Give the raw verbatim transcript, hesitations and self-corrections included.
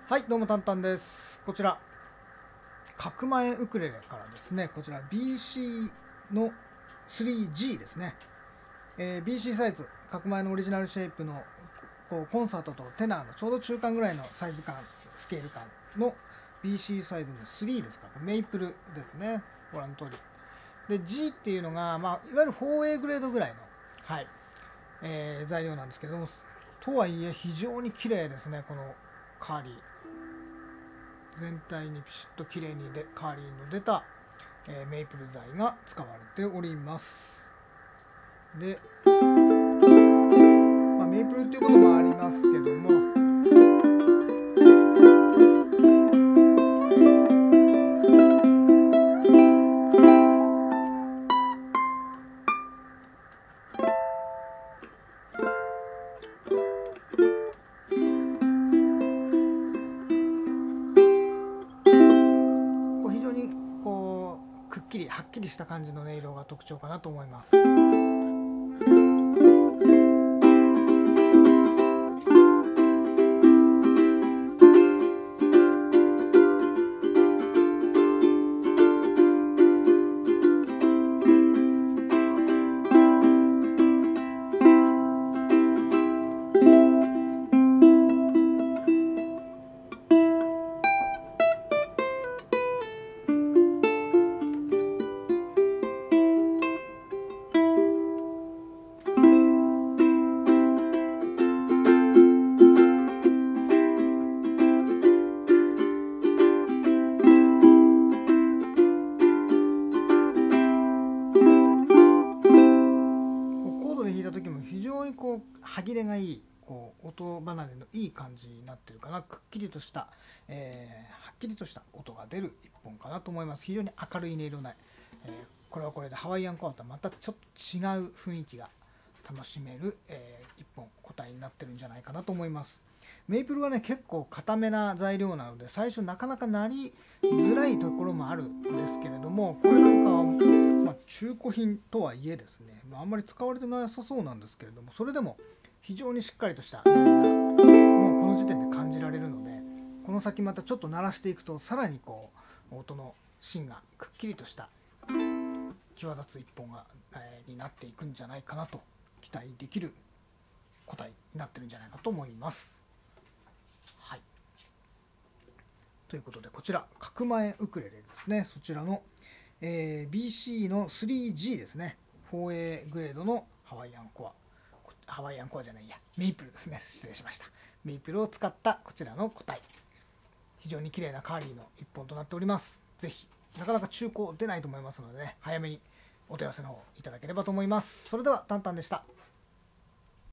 はい、どうもタンタンです。こちら角前ウクレレからですね、こちら ビーシー の スリージー ですね、えー、ビーシー サイズ、角前のオリジナルシェイプのこうコンサートとテナーのちょうど中間ぐらいのサイズ感、スケール感の ビーシー サイズのスリーですから、メイプルですね、ご覧の通りで G っていうのが、まあ、いわゆる フォーエー グレードぐらいの、はいえー、材料なんですけども、とはいえ非常に綺麗ですね。このカーリー全体にピシッと綺麗にでカーリーの出た、えー、メイプル材が使われております。で、まあ、メイプルっていうこともありますけども、非常にこうくっきりはっきりした感じの音色が特徴かなと思います。時も非常にこう歯切れがいい、こう音離れのいい感じになってるかな。くっきりとした、えー、はっきりとした音が出る一本かなと思います。非常に明るい音色ない、えー、これはこれでハワイアンコアとはまたちょっと違う雰囲気が楽しめる、えー、一本個体になってるんじゃないかなと思います。メイプルはね結構固めな材料なので最初なかなかなりづらいところもあるんですけれども、これなんかはまあ、中古品とはいえですね、まあ、あんまり使われてなさそうなんですけれども、それでも非常にしっかりとした音色がもうこの時点で感じられるので、この先またちょっと鳴らしていくとさらにこう音の芯がくっきりとした際立つ一本が、えー、になっていくんじゃないかなと期待できる個体になってるんじゃないかと思います。はい、ということでこちら角前ウクレレですね。そちらのえー、ビーシー の スリージー ですね。フォーエー グレードのハワイアンコア。ハワイアンコアじゃないや。メイプルですね。失礼しました。メイプルを使ったこちらの個体。非常に綺麗なカーリーの一本となっております。ぜひ、なかなか中古出ないと思いますのでね、早めにお問い合わせの方いただければと思います。それでは、タンタンでした。